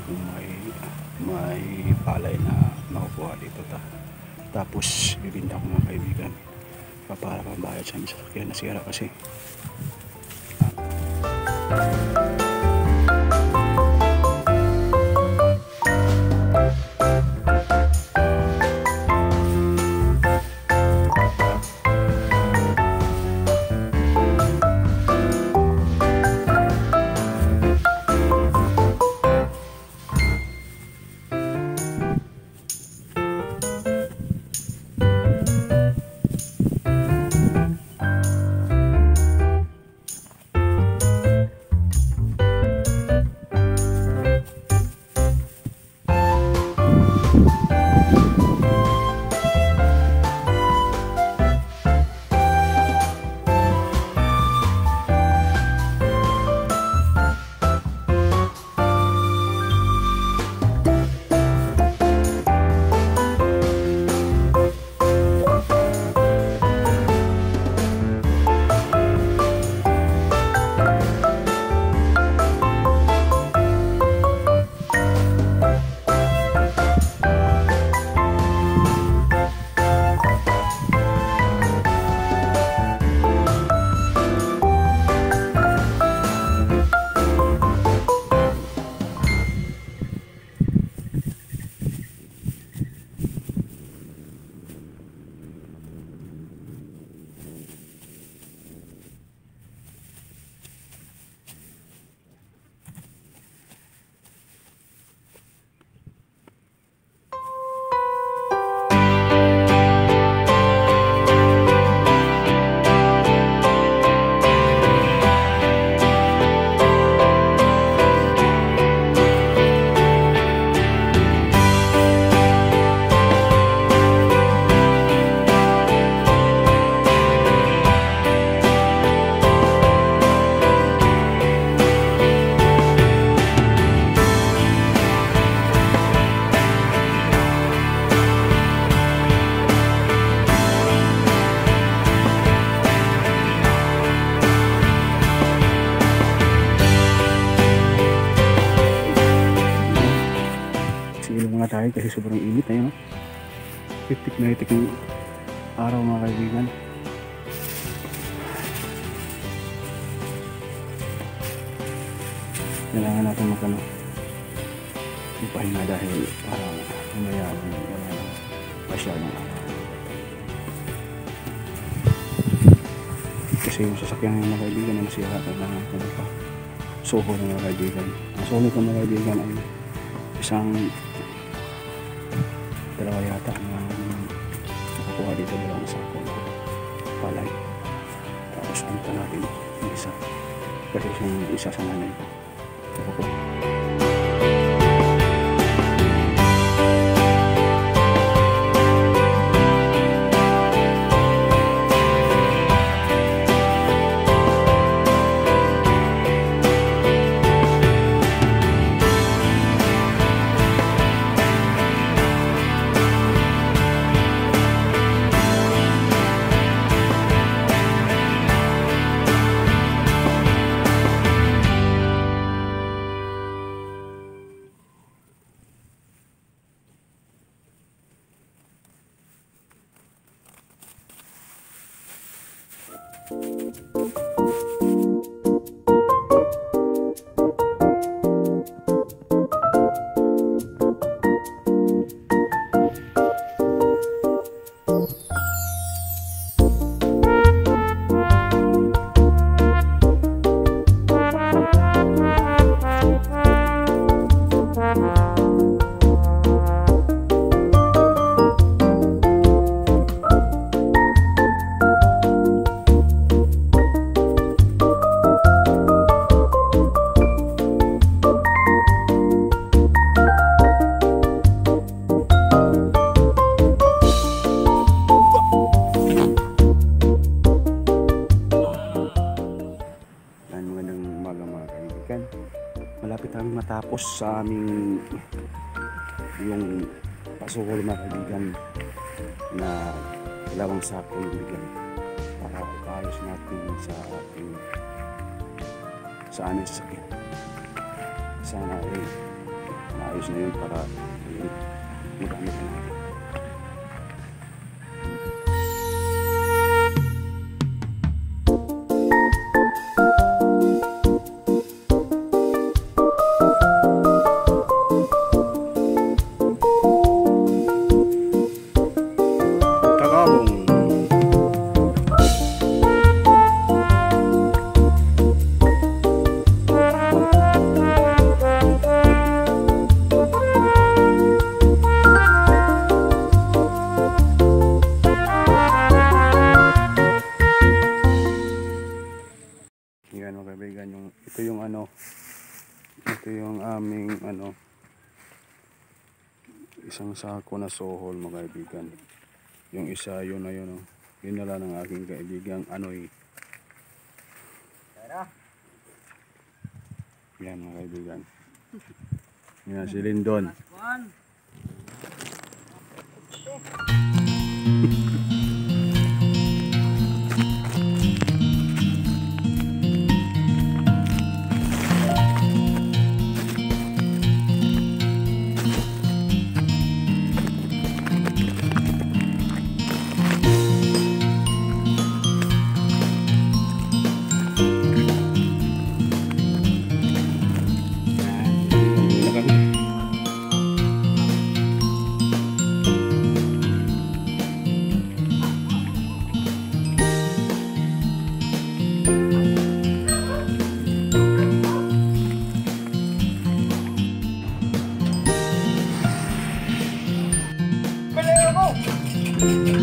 kung may palay na makukuha dito tapos bibinta ko mga kaibigan para pambayad sa aming sasakyan na sira kasi. Tayo kasi sobrang init na yun. Hitik na hitik yung araw mga kaibigan. Kailangan natin magpahinga dahil mamaya wala na masyadong araw. Kasi yung sasakyan ng mga kaibigan na nasira, kailangan ko na suho ng mga kaibigan. Ang suho ng mga kaibigan ay isang dalawa yata na nakakuha dito dalawang sako na palay. Tapos punta natin yung isa kasi yung isa sa nanay ko. Malapit kami matapos sa aming yung pasukol mga kaibigan na dalawang sako yung bigyan para ipaayos natin sa aming sasakyan. Sana ay ayos na yun para magamit na natin. Yan mga kaibigan, ito yung aming isang sako na sohol mga kaibigan. Yung isa yun na yun, dinala ng aking kaibigang Anoy. Yan mga kaibigan. Yan si Lindon. Go!